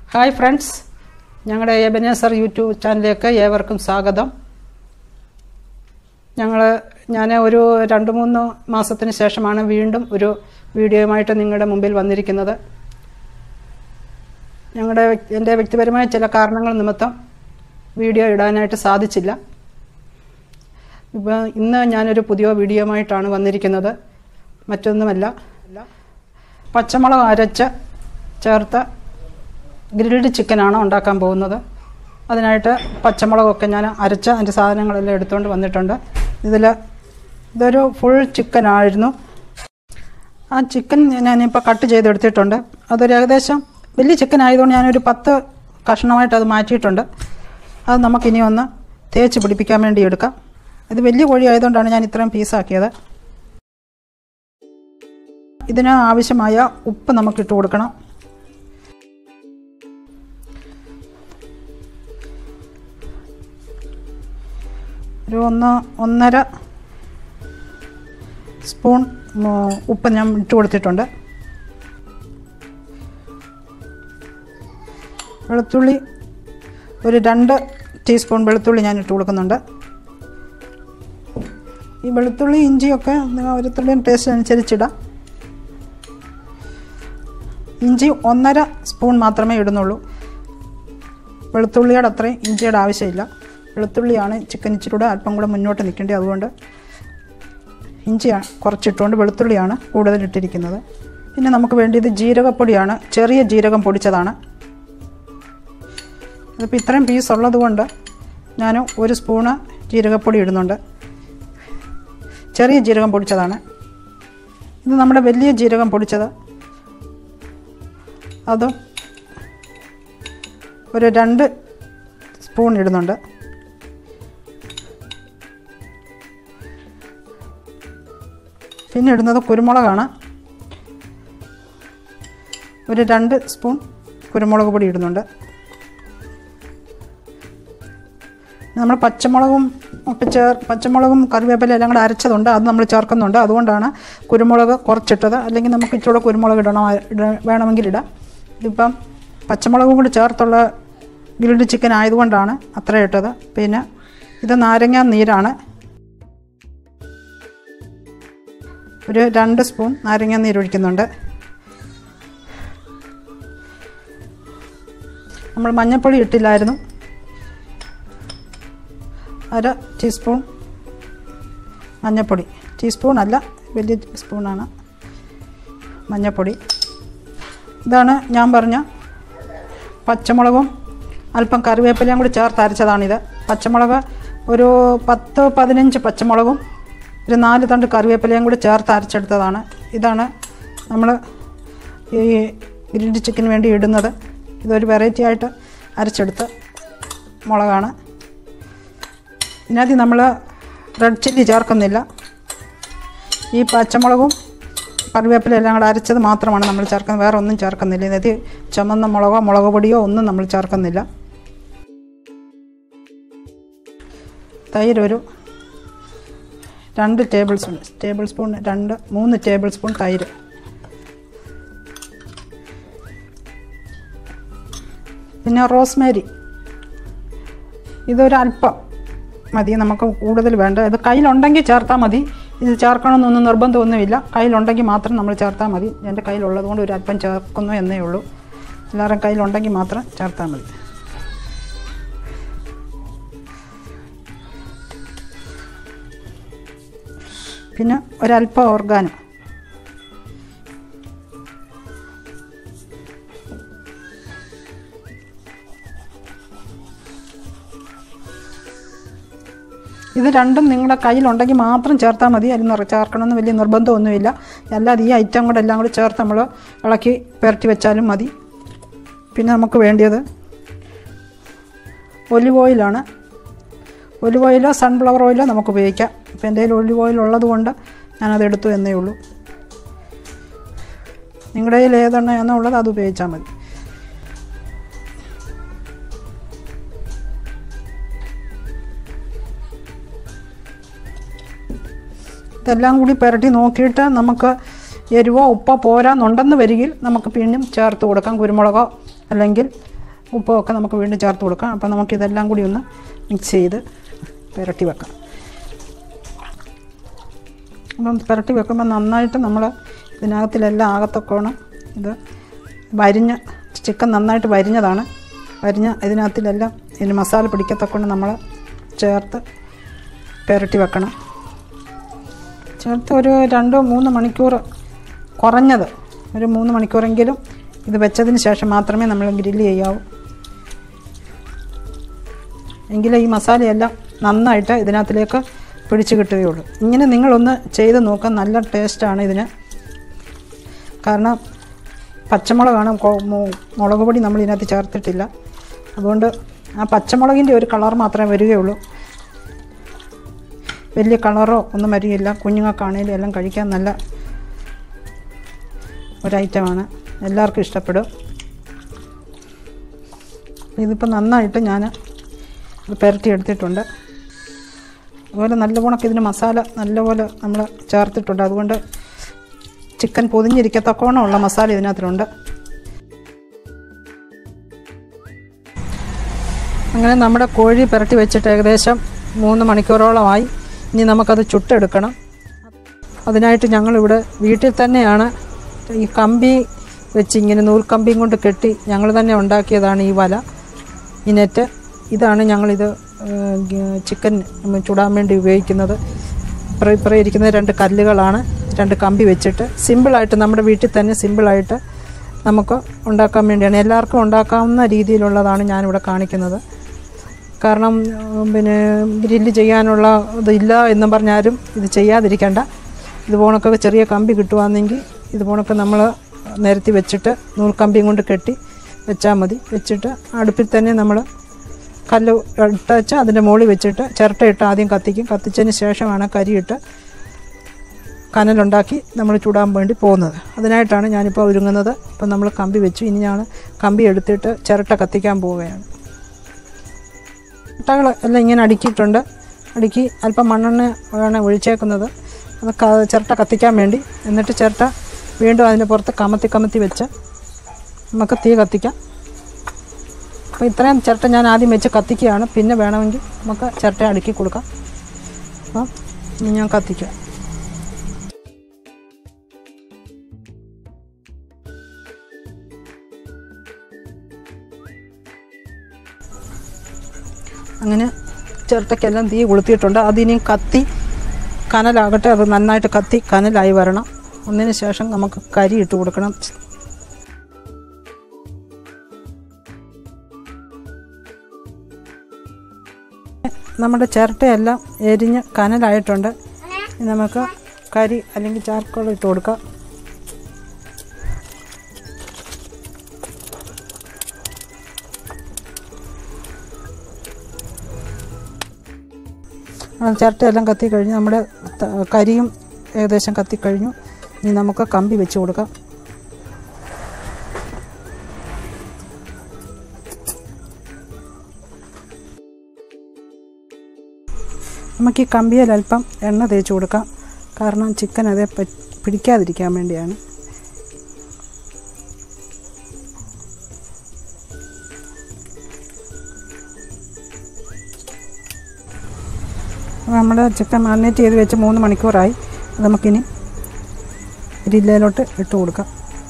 Hi friends, ഞങ്ങളുടെ Ebenezer YouTube ചാനലിലേക്ക് ഏവർക്കും സ്വാഗതം. ഞാൻ ഒരു 2-3 മാസത്തിന് ശേഷമാണ് വീണ്ടും ഒരു വീഡിയോയുമായിട്ട് നിങ്ങളുടെ മുമ്പിൽ വന്നിരിക്കുന്നത്. എൻ്റെ വ്യക്തിപരമായ ചില കാരണങ്ങൾ നിമിത്തം വീഡിയോ ഇടാനായിട്ട് സാധിച്ചില്ല. ഇന്ന് ഞാനൊരു പുതിയ വീഡിയോയുമായിട്ടാണ് വന്നിരിക്കുന്നത്. മറ്റൊന്നുമല്ല, പച്ചമുളക് അരച്ച് ചേർത്ത ഗ്രിൽഡ് ചിക്കനാണ് ഉണ്ടാക്കാൻ പോകുന്നത്. അതിനായിട്ട് പച്ചമുളകൊക്കെ ഞാൻ അരച്ച് അതിൻ്റെ സാധനങ്ങളെല്ലാം എടുത്തുകൊണ്ട് വന്നിട്ടുണ്ട്. ഇതൊരു ഫുൾ ചിക്കനായിരുന്നു. ആ ചിക്കൻ ഞാനിപ്പോൾ കട്ട് ചെയ്തെടുത്തിട്ടുണ്ട്. അതൊരു ഏകദേശം വലിയ ചിക്കൻ ആയതുകൊണ്ട് ഞാനൊരു 10 കഷ്ണമായിട്ട് അത് മാറ്റിയിട്ടുണ്ട്. അത് നമുക്കിനി ഒന്ന് തേച്ച് പിടിപ്പിക്കാൻ വേണ്ടി എടുക്കാം. ഇത് വലിയ കോഴി ആയതുകൊണ്ടാണ് ഞാൻ ഇത്രയും പീസാക്കിയത്. ഇതിന് ആവശ്യമായ ഉപ്പ് നമുക്കിട്ട് കൊടുക്കണം. ഒരു 1.5 സ്പൂൺ ഉപ്പ് ഞാൻ ഇട്ട് കൊടുത്തിട്ടുണ്ട്. വെളുത്തുള്ളി ഒരു 2 ടീസ്പൂൺ വെളുത്തുള്ളി ഞാൻ ഇട്ട് കൊടുക്കുന്നുണ്ട്. ഈ വെളുത്തുള്ളി ഇഞ്ചിയൊക്കെ ഓരോരുത്തരുടെയും ടേസ്റ്റ് അനുസരിച്ചിടാം. ഇഞ്ചി 1.5 സ്പൂൺ മാത്രമേ ഇടുന്നുള്ളൂ. വെളുത്തുള്ളിയുടെ അത്രയും ഇഞ്ചിയുടെ ആവശ്യമില്ല. വെളുത്തുള്ളിയാണ് ചിക്കൻ ഇച്ചിലൂടെ അല്പം കൂടെ മുന്നോട്ട് നിൽക്കേണ്ടത്. അതുകൊണ്ട് ഇഞ്ചി കുറച്ചിട്ടുകൊണ്ട് വെളുത്തുള്ളിയാണ് കൂടുതലിട്ടിരിക്കുന്നത്. പിന്നെ നമുക്ക് വേണ്ടിയത് ജീരകപ്പൊടിയാണ്. ചെറിയ ജീരകം പൊടിച്ചതാണ്. അതിപ്പോൾ ഇത്രയും പീസ് ഉള്ളത് കൊണ്ട് ഞാൻ 1 സ്പൂണ് ജീരകപ്പൊടി ഇടുന്നുണ്ട്. ചെറിയ ജീരകം പൊടിച്ചതാണ്. ഇത് നമ്മുടെ വലിയ ജീരകം പൊടിച്ചത്. അതും ഒരു 2 സ്പൂൺ ഇടുന്നുണ്ട്. പിന്നെ ഇടുന്നത് കുരുമുളകാണ്. ഒരു 2 സ്പൂൺ കുരുമുളക് പൊടി ഇടുന്നുണ്ട്. നമ്മൾ പച്ചമുളകും കറിവേപ്പില എല്ലാം കൂടെ അരച്ചതുണ്ട്. അത് നമ്മൾ ചേർക്കുന്നുണ്ട്. അതുകൊണ്ടാണ് കുരുമുളക് കുറച്ചിട്ടത്. അല്ലെങ്കിൽ നമുക്ക് ഇച്ചിരി കുരുമുളക് വേണമെങ്കിൽ ഇടാം. ഇതിപ്പം പച്ചമുളകും കൂടി ചേർത്തുള്ള ഗ്രിൽഡ് ചിക്കൻ ആയതുകൊണ്ടാണ് അത്ര ഇട്ടത്. പിന്നെ ഇത് നാരങ്ങ നീരാണ്. ഒരു 2 സ്പൂൺ നാരങ്ങ നീരൊഴിക്കുന്നുണ്ട്. നമ്മൾ മഞ്ഞൾപ്പൊടി ഇട്ടില്ലായിരുന്നു. 1/2 ടീസ്പൂൺ മഞ്ഞൾപ്പൊടി. ടീസ്പൂൺ അല്ല, വലിയ സ്പൂണാണ് മഞ്ഞൾപ്പൊടി. ഇതാണ് ഞാൻ പറഞ്ഞ പച്ചമുളകും അല്പം കറിവേപ്പിലയും കൂടി ചേർത്ത് അരച്ചതാണിത്. പച്ചമുളക് ഒരു 10-15 പച്ചമുളകും ഒരു 4 തണ്ട് കറിവേപ്പിലയും കൂടി ചേർത്ത് അരച്ചെടുത്തതാണ്. ഇതാണ് നമ്മൾ ഈ ഗ്രിൽഡ് ചിക്കന് വേണ്ടി ഇടുന്നത്. ഇതൊരു വെറൈറ്റി ആയിട്ട് അരച്ചെടുത്ത മുളകാണ്. ഇതിനകത്ത് നമ്മൾ റെഡ് ചില്ലി ചേർക്കുന്നില്ല. ഈ പച്ചമുളകും കറിവേപ്പില എല്ലാം കൂടെ അരച്ചത് മാത്രമാണ് നമ്മൾ ചേർക്കുന്നത്. വേറെ ഒന്നും ചേർക്കുന്നില്ല. ഇതിനകത്ത് ചുമന്ന മുളക് പൊടിയോ ഒന്നും നമ്മൾ ചേർക്കുന്നില്ല. തൈര് ഒരു 2 ടേബിൾ സ്പൂൺ 3 ടേബിൾ സ്പൂൺ തൈര്. പിന്നെ റോസ്മേരി, ഇതൊരല്പം മതി, നമുക്ക് കൂടുതൽ വേണ്ട. ഇത് കയ്യിലുണ്ടെങ്കിൽ ചേർത്താൽ മതി. ഇത് ചേർക്കണമെന്നൊന്നും നിർബന്ധമൊന്നുമില്ല. കയ്യിലുണ്ടെങ്കിൽ മാത്രം നമ്മൾ ചേർത്താൽ മതി. എൻ്റെ കയ്യിലുള്ളത് കൊണ്ട് ഒരു അല്പം ചേർക്കുന്നു എന്നേ ഉള്ളൂ. എല്ലാവരും കയ്യിലുണ്ടെങ്കിൽ മാത്രം ചേർത്താൽ മതി. പിന്നെ ഒരല്പം ഓർഗാനോ. ഇത് രണ്ടും നിങ്ങളുടെ കയ്യിലുണ്ടെങ്കിൽ മാത്രം ചേർത്താൽ മതി. അതിൽ ചേർക്കണമെന്ന് വലിയ നിർബന്ധമൊന്നുമില്ല. അല്ലാതെ ഈ ഐറ്റം കൂടെ എല്ലാം കൂടി ചേർത്ത് നമ്മൾ ഇളക്കി പുരട്ടി വെച്ചാലും മതി. പിന്നെ നമുക്ക് വേണ്ടിയത് ഒലിവ് ഓയിലാണ്. ഒലിവ് ഓയിലോ സൺഫ്ലവർ ഓയിലോ നമുക്ക് ഉപയോഗിക്കാം. ഇപ്പോൾ എൻ്റെ കയ്യിൽ ഒലിവ് ഓയിൽ ഉള്ളത് കൊണ്ട് ഞാനത് എടുത്തു എന്നേ ഉള്ളൂ. നിങ്ങളുടെ കയ്യിൽ ഏതെണ്ണയാണോ ഉള്ളത് അത് ഉപയോഗിച്ചാൽ മതി. ഇതെല്ലാം കൂടി പുരട്ടി നോക്കിയിട്ട് നമുക്ക് എരിവോ ഉപ്പോ പോരാന്നുണ്ടെന്ന് വരികിൽ നമുക്ക് പിന്നെയും ചേർത്ത് കൊടുക്കാം. കുരുമുളകോ അല്ലെങ്കിൽ ഉപ്പൊക്കെ നമുക്ക് വീണ്ടും ചേർത്ത് കൊടുക്കാം. അപ്പോൾ നമുക്കിതെല്ലാം കൂടി ഒന്ന് മിക്സ് ചെയ്ത് പുരട്ടി വെക്കാം. അപ്പം പുരട്ടി വെക്കുമ്പോൾ നന്നായിട്ട് നമ്മൾ ഇതിനകത്തിലെല്ലാം ആകത്തൊക്കെയാണ് ഇത് ചിക്കൻ നന്നായിട്ട് വരിഞ്ഞതാണ്. ഇതിനകത്തിലെല്ലാം ഇതിന് മസാല പിടിക്കത്തൊക്കെ നമ്മൾ ചേർത്ത് പുരട്ടി വെക്കണം. ചേർത്ത് ഒരു 2-3 മണിക്കൂർ, കുറഞ്ഞത് ഒരു 3 മണിക്കൂറെങ്കിലും ഇത് വെച്ചതിന് ശേഷം മാത്രമേ നമ്മൾ ഗ്രില്ല് ചെയ്യാവൂ. എങ്കിലേ ഈ മസാലയെല്ലാം നന്നായിട്ട് ഇതിനകത്തിലേക്ക് പിടിച്ച് കിട്ടുകയുള്ളൂ. ഇങ്ങനെ നിങ്ങളൊന്ന് ചെയ്ത് നോക്കാം. നല്ല ടേസ്റ്റാണ് ഇതിന്. കാരണം പച്ചമുളകാണ്, മുളക് പൊടി നമ്മൾ ഇതിനകത്ത് ചേർത്തിട്ടില്ല. അതുകൊണ്ട് ആ പച്ചമുളകിൻ്റെ ഒരു കളർ മാത്രമേ വരികയുള്ളൂ. വലിയ കളറോ ഒന്നും വരികയില്ല. കുഞ്ഞുങ്ങൾക്കാണേലും എല്ലാം കഴിക്കാൻ നല്ല ഒരൈറ്റമാണ്. എല്ലാവർക്കും ഇഷ്ടപ്പെടും. ഇതിപ്പോൾ നന്നായിട്ട് ഞാൻ പുരട്ടി എടുത്തിട്ടുണ്ട്. അതുപോലെ നല്ലപോലെ ഇതിന് മസാല നല്ലപോലെ നമ്മൾ ചേർത്തിട്ടുണ്ട്. അതുകൊണ്ട് ചിക്കൻ പൊതിഞ്ഞിരിക്കത്തക്കോണമുള്ള മസാല ഇതിനകത്തിലുണ്ട്. അങ്ങനെ നമ്മുടെ കോഴി പുരട്ടി വെച്ചിട്ട് ഏകദേശം 3 മണിക്കൂറോളമായി. ഇനി നമുക്കത് ചുട്ടെടുക്കണം. അതിനായിട്ട് ഞങ്ങളിവിടെ വീട്ടിൽ തന്നെയാണ് ഈ കമ്പി വെച്ച് ഇങ്ങനെ നൂൽക്കമ്പിയും കൊണ്ട് കെട്ടി ഞങ്ങൾ തന്നെ ഉണ്ടാക്കിയതാണ് ഈ വല, ഈ നെറ്റ്. ഇതാണ് ഞങ്ങളിത് ചിക്കൻ ചുടാൻ വേണ്ടി ഉപയോഗിക്കുന്നത്. ഇപ്പുറം ഇരിക്കുന്ന 2 കല്ലുകളാണ്. 2 കമ്പി വെച്ചിട്ട് സിമ്പിളായിട്ട് നമ്മുടെ വീട്ടിൽ തന്നെ സിമ്പിളായിട്ട് നമുക്ക് ഉണ്ടാക്കാൻ വേണ്ടിയാണ്. എല്ലാവർക്കും ഉണ്ടാക്കാവുന്ന രീതിയിലുള്ളതാണ് ഞാനിവിടെ കാണിക്കുന്നത്. കാരണം പിന്നെ ഗ്രില്ല് ചെയ്യാനുള്ള ഇതില്ല എന്നും പറഞ്ഞാലും ഇത് ചെയ്യാതിരിക്കേണ്ട. ഇതുപോലൊക്കെ ചെറിയ കമ്പി കിട്ടുവാണെങ്കിൽ ഇതുപോലൊക്കെ നമ്മൾ നിരത്തി വെച്ചിട്ട് നൂൽക്കമ്പിയും കൊണ്ട് കെട്ടി വെച്ചാൽ മതി. വെച്ചിട്ട് അടുപ്പിൽ തന്നെ നമ്മൾ കല്ല് ഇട്ട് അതിൻ്റെ മുകളിൽ വെച്ചിട്ട് ചിരട്ടയിട്ട് ആദ്യം കത്തിക്കും. കത്തിച്ചതിന് ശേഷമാണ് കരിയിട്ട് കനലുണ്ടാക്കി നമ്മൾ ചുടാൻ വേണ്ടി പോകുന്നത്. അതിനായിട്ടാണ് ഞാനിപ്പോൾ ഒരുങ്ങുന്നത്. ഇപ്പം നമ്മൾ കമ്പി വെച്ചു. ഇനി ഞാൻ കമ്പി എടുത്തിട്ട് ചിരട്ട കത്തിക്കാൻ പോവുകയാണ്. ചിരട്ടകൾ എല്ലാം ഇങ്ങനെ അടുക്കിയിട്ടുണ്ട്. അടുക്കി അല്പം മണ്ണെണ്ണ ആണ് ഒഴിച്ചേക്കുന്നത്, അത് ചിരട്ട കത്തിക്കാൻ വേണ്ടി. എന്നിട്ട് ചിരട്ട വീണ്ടും അതിൻ്റെ പുറത്ത് കമത്തി വെച്ച് നമുക്ക് തീ കത്തിക്കാം. അപ്പോൾ ഇത്രയും ചിരട്ട ഞാൻ ആദ്യം വെച്ച് കത്തിക്കുകയാണ്. പിന്നെ വേണമെങ്കിൽ നമുക്ക് ചിരട്ട അടുക്കി കൊടുക്കാം. അപ്പം ഇനി ഞാൻ കത്തിക്കാം. അങ്ങനെ ചിരട്ടയ്ക്കെല്ലാം തീ കൊളുത്തിയിട്ടുണ്ട്. അതിനി കത്തി കനലാകട്ടെ. അത് നന്നായിട്ട് കത്തി കനലായി വരണം. ഒന്നിന് ശേഷം നമുക്ക് കരി ഇട്ട് കൊടുക്കണം. നമ്മുടെ ചിരട്ടയെല്ലാം എരിഞ്ഞ് കനലായിട്ടുണ്ട്. നമുക്ക് കരി അല്ലെങ്കിൽ ചാർക്കോൾ ഇട്ട് കൊടുക്കാം. ചിരട്ടയെല്ലാം കത്തിക്കഴിഞ്ഞ് നമ്മുടെ കരിയും ഏകദേശം കത്തിക്കഴിഞ്ഞു. ഇനി നമുക്ക് കമ്പി വെച്ച് കൊടുക്കാം. നമുക്ക് ഈ കമ്പിയിൽ അല്പം എണ്ണ തേച്ച് കൊടുക്കാം. കാരണം ചിക്കൻ അതേ പിടിക്കാതിരിക്കാൻ വേണ്ടിയാണ്. നമ്മൾ ചിക്കൻ മാരിനേറ്റ് ചെയ്ത് വെച്ച് 3 മണിക്കൂറായി. നമുക്കിനി ഗ്രില്ലിലോട്ട് ഇട്ട് കൊടുക്കാം.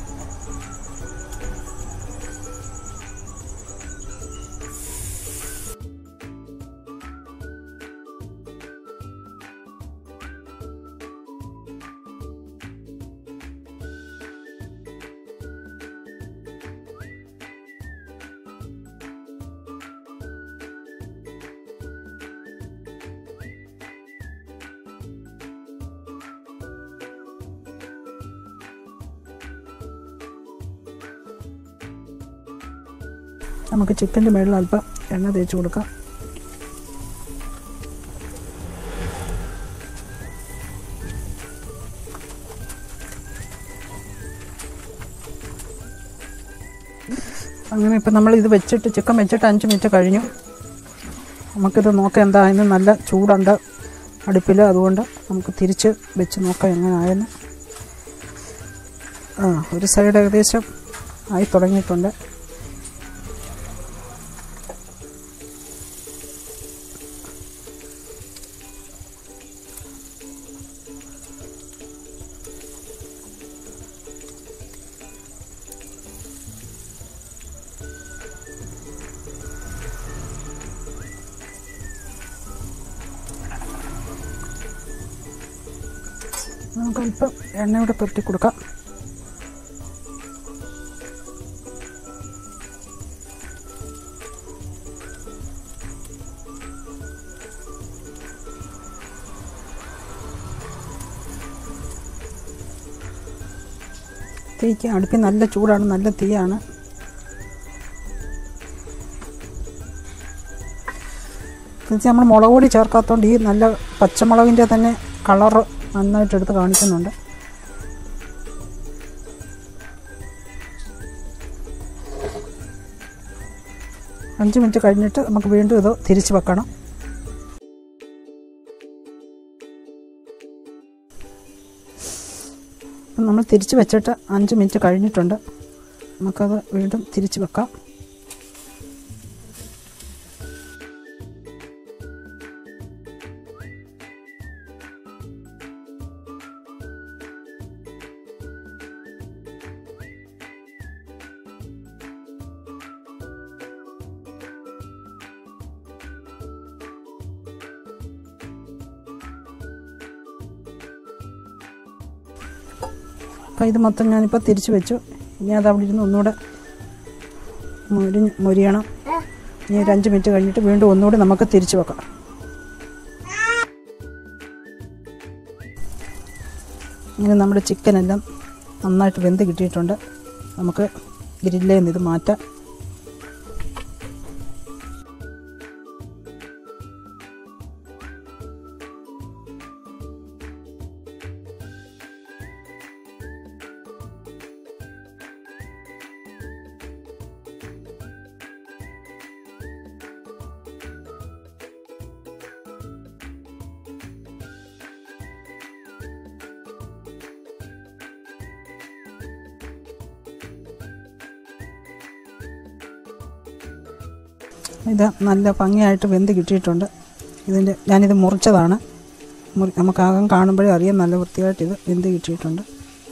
നമുക്ക് ചിക്കൻ്റെ മേളിൽ അല്പം എണ്ണ തേച്ച് കൊടുക്കാം. അങ്ങനെ ഇപ്പം നമ്മളിത് വെച്ചിട്ട് ചിക്കൻ വെച്ചിട്ട് 5 മിനിറ്റ് കഴിഞ്ഞു. നമുക്കിത് നോക്കാം എന്തായെന്ന്. നല്ല ചൂടുണ്ട് അടുപ്പിൽ, അതുകൊണ്ട് നമുക്ക് തിരിച്ച് വെച്ച് നോക്കാം എങ്ങനെയായെന്ന്. ഒരു സൈഡ് ഏകദേശം ആയി തുടങ്ങിയിട്ടുണ്ട്. നമുക്കല്പം എണ്ണയോടെ പുരട്ടി കൊടുക്കാം. തീക്ക് അടുപ്പിൽ നല്ല ചൂടാണ്, നല്ല തീയാണ്. നമ്മൾ മുളക് പൊടി ചേർക്കാത്തതുകൊണ്ട് ഈ നല്ല പച്ചമുളകിൻ്റെ തന്നെ കളറ് നന്നായിട്ടെടുത്ത് കാണിക്കുന്നുണ്ട്. അഞ്ച് മിനിറ്റ് കഴിഞ്ഞിട്ട് നമുക്ക് വീണ്ടും ഇത് തിരിച്ച് വെക്കണം. നമ്മൾ തിരിച്ച് വെച്ചിട്ട് 5 മിനിറ്റ് കഴിഞ്ഞിട്ടുണ്ട്. നമുക്കത് വീണ്ടും തിരിച്ച് വെക്കാം. അപ്പോൾ ഇത് മൊത്തം ഞാനിപ്പോൾ തിരിച്ച് വെച്ചു. ഇനി അത് അവിടെ ഇരുന്ന് ഒന്നുകൂടെ മൊരിയണം. ഇനി ഒരു 5 മിനിറ്റ് കഴിഞ്ഞിട്ട് വീണ്ടും ഒന്നുകൂടി നമുക്ക് തിരിച്ച് വെക്കാം. ഇങ്ങനെ നമ്മുടെ ചിക്കനെല്ലാം നന്നായിട്ട് വെന്ത് കിട്ടിയിട്ടുണ്ട്. നമുക്ക് ഗ്രില്ലിൽ നിന്ന് ഇത് മാറ്റാം. ഇത് നല്ല ഭംഗിയായിട്ട് വെന്ത് കിട്ടിയിട്ടുണ്ട്. ഞാനിത് മുറിച്ചതാണ്. നമുക്കാകം കാണുമ്പോഴേ അറിയാം നല്ല വൃത്തിയായിട്ട് ഇത് വെന്ത് കിട്ടിയിട്ടുണ്ട്.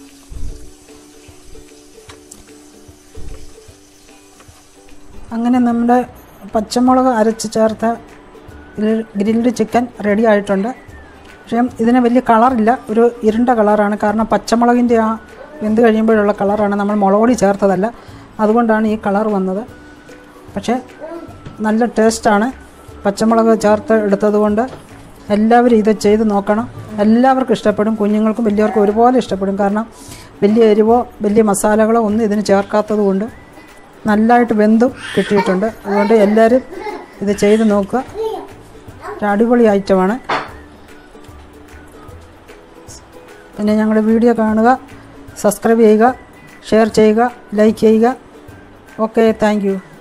അങ്ങനെ നമ്മുടെ പച്ചമുളക് അരച്ച് ചേർത്ത ഗ്രിൽഡ് ചിക്കൻ റെഡി ആയിട്ടുണ്ട്. പക്ഷേ ഇതിന് വലിയ കളറില്ല, ഒരു ഇരുണ്ട കളറാണ്. കാരണം പച്ചമുളകിൻ്റെ ആ വെന്ത് കഴിയുമ്പോഴുള്ള കളറാണ്, നമ്മൾ മുളക് പൊടി ചേർത്തതല്ല. അതുകൊണ്ടാണ് ഈ കളർ വന്നത്. പക്ഷേ നല്ല ടേസ്റ്റാണ്. പച്ചമുളക് ചേർത്ത് എടുത്തത് കൊണ്ട് എല്ലാവരും ഇത് ചെയ്ത് നോക്കണം. എല്ലാവർക്കും ഇഷ്ടപ്പെടും. കുഞ്ഞുങ്ങൾക്കും വലിയവർക്കും ഒരുപോലെ ഇഷ്ടപ്പെടും. കാരണം വലിയ എരിവോ വലിയ മസാലകളോ ഒന്നും ഇതിന് ചേർക്കാത്തത് കൊണ്ട് നല്ലതായിട്ട് വെന്തും കിട്ടിയിട്ടുണ്ട്. അതുകൊണ്ട് എല്ലാവരും ഇത് ചെയ്ത് നോക്കുക. ഒരു അടിപൊളി ഐറ്റമാണ്. പിന്നെ ഞങ്ങളുടെ വീഡിയോ കാണുക, സബ്സ്ക്രൈബ് ചെയ്യുക, ഷെയർ ചെയ്യുക, ലൈക്ക് ചെയ്യുക. Okay, thank U.